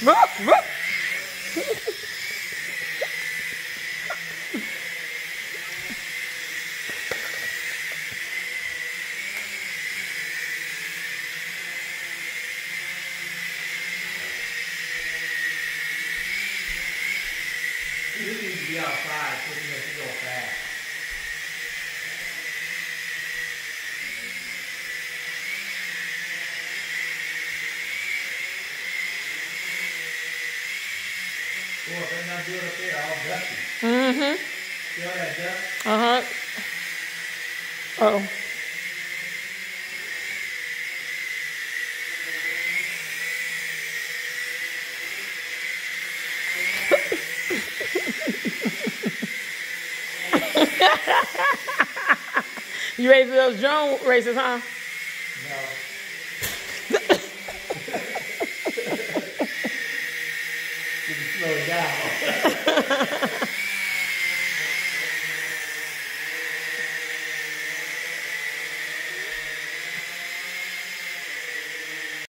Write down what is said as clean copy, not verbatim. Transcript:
You need to be outside so you can go fast. Boy, if they're not good up there, all dusty. Mm-hmm. See all that dust? Uh-huh. Uh-oh. You ready for those drone races, huh? No. You can slow it down.